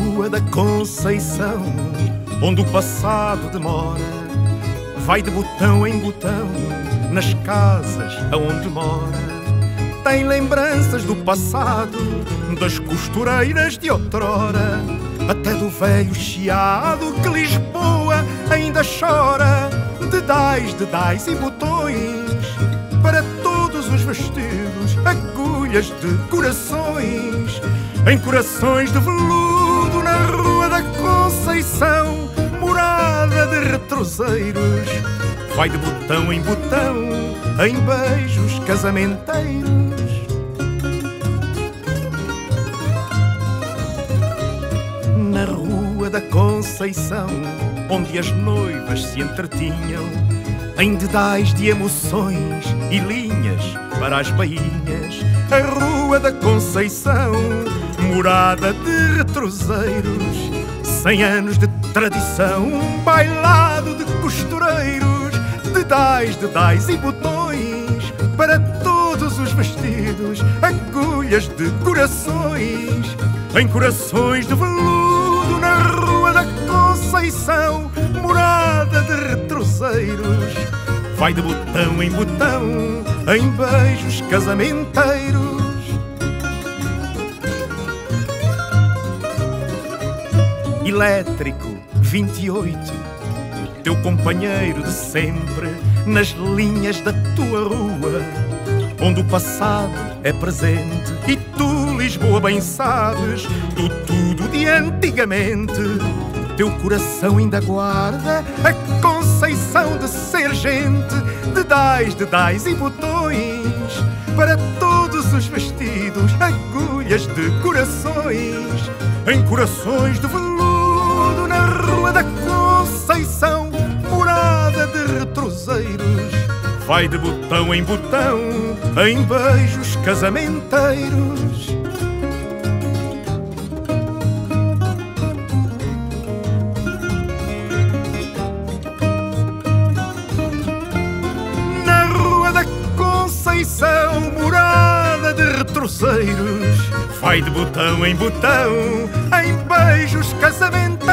Rua da Conceição, onde o passado demora, vai de botão em botão nas casas aonde mora. Tem lembranças do passado, das costureiras de outrora, até do velho chiado que Lisboa ainda chora. Dedais e botões para todos os vestidos, agulhas de corações, em corações de veludo na Rua da Conceição, morada de retroseiros. Vai de botão em botão, em beijos casamenteiros. Na Rua da Conceição, onde as noivas se entretinham, em dedais de emoções e linhas para as bainhas. A Rua da Conceição, morada de retroseiros, 100 anos de tradição, um bailado de costureiros. Dedais e botões para todos os vestidos, agulhas de corações, em corações de veludo na Rua da Conceição, morada de retroseiros. Vai de botão em botão, em beijos casamenteiros. Elétrico 28, teu companheiro de sempre, nas linhas da tua rua, onde o passado é presente e tu, Lisboa, bem sabes do tudo de antigamente. Teu coração ainda guarda a Conceição de ser gente. Dedais e botões para todos os vestidos, agulhas de corações, em corações de veludo na Rua da Conceição, morada de retroseiros. Vai de botão em botão, em beijos casamenteiros. Na Rua da Conceição, morada de retroseiros. Vai de botão em botão, em beijos casamenteiros.